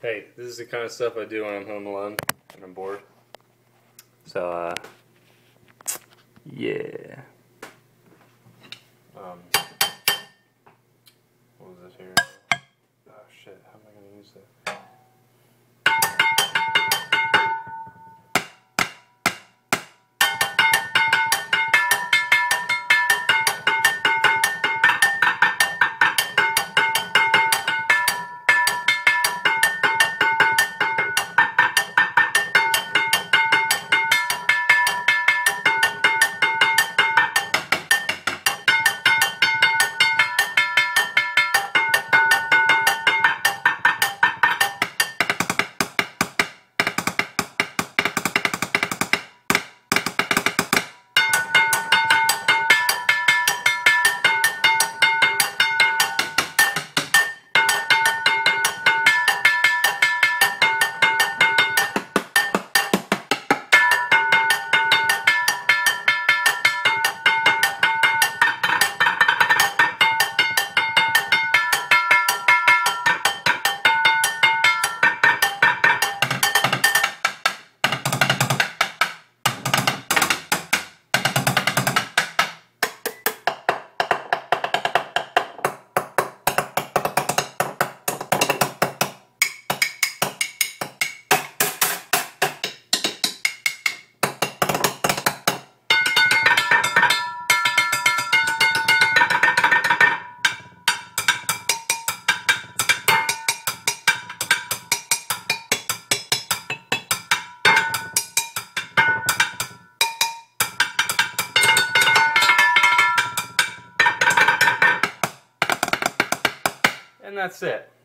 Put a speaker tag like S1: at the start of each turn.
S1: Hey, this is the kind of stuff I do when I'm home alone and I'm bored. So, yeah. What was this here? Oh shit, how am I going to use that? And that's it.